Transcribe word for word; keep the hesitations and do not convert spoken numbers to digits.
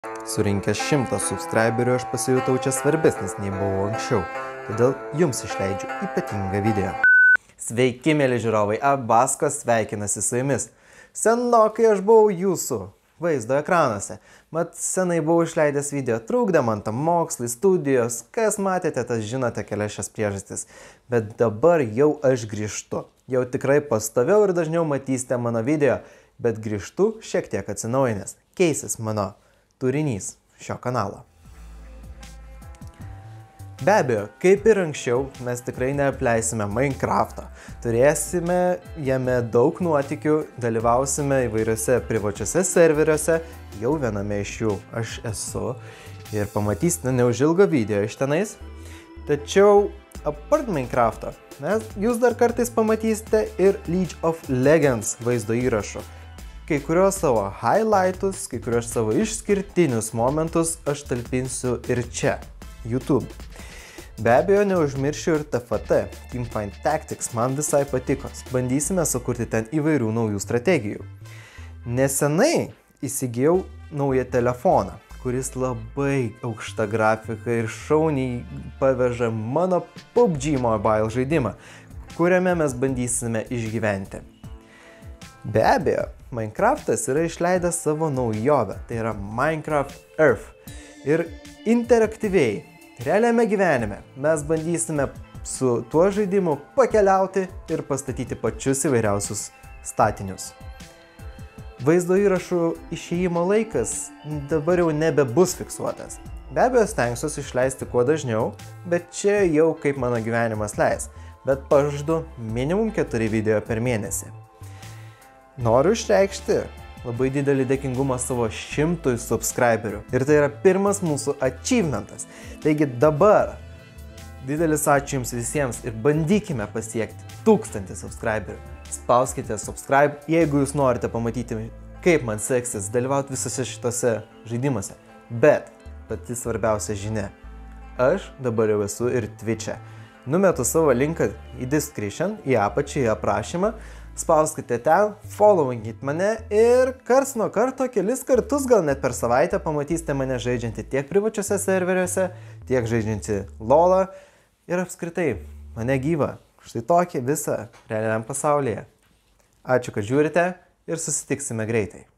Surinkęs šimtą subscriberių aš pasijutau čia svarbesnis nei buvau anksčiau, todėl jums išleidžiu ypatingą video. Sveiki, mėly žiūrovai, Abasko sveikinasi su jumis. Senokai aš buvau jūsų vaizdo ekranuose, mat senai buvau išleidęs video, trūkdė man tam mokslai, studijos, kas matėte, tas žinote kelias šias priežastis. Bet dabar jau aš grįžtu, jau tikrai pastoviau ir dažniau matysite mano video, bet grįžtu šiek tiek atsinaujinęs, keisis mano turinys šio kanalo. Be abejo, kaip ir anksčiau, mes tikrai neapleisime Minecraft'o. Turėsime jame daug nuotykių, dalyvausime įvairiose privačiose serveriuose, jau viename iš jų aš esu ir pamatysite neužilgo video iš tenais. Tačiau apart Minecraft'o, jūs dar kartais pamatysite ir League of Legends vaizdo įrašų. Kai kurios savo highlightus, kai kurios savo išskirtinius momentus aš talpinsiu ir čia, YouTube. Be abejo, neužmiršiu ir T F T, Teamfight Tactics, man visai patiko. Bandysime sukurti ten įvairių naujų strategijų. Nesenai įsigijau naują telefoną, kuris labai aukšta grafika ir šauniai paveža mano P U B G Mobile žaidimą, kuriame mes bandysime išgyventi. Be abejo, Minecraftas yra išleidęs savo naujovę, tai yra Minecraft Earth. Ir interaktyviai, realiame gyvenime, mes bandysime su tuo žaidimu pakeliauti ir pastatyti pačius įvairiausius statinius. Vaizdo įrašų išėjimo laikas dabar jau nebebus fiksuotas. Be abejo, stengsiuosi išleisti kuo dažniau, bet čia jau kaip mano gyvenimas leis. Bet pažadu minimum keturi video per mėnesį. Noriu išreikšti labai didelį dėkingumą savo šimtui subscriberių. Ir tai yra pirmas mūsų achievementas. Taigi dabar didelis ačiū jums visiems ir bandykime pasiekti tūkstantį subscriberių. Spauskite subscribe, jeigu jūs norite pamatyti, kaip man seksis dalyvauti visose šitose žaidimuose. Bet pati svarbiausia žinia. Aš dabar jau esu ir Twitch'e. Numetu savo linką į description, į apačią, į aprašymą. Spauskite ten, followingit mane ir karts nuo karto, kelis kartus, gal net per savaitę pamatysite mane žaidžiantį tiek privačiuose serveriuose, tiek žaidžiantį LOL'ą ir apskritai mane gyvą. Štai tokį visą realiam pasaulyje. Ačiū, kad žiūrite ir susitiksime greitai.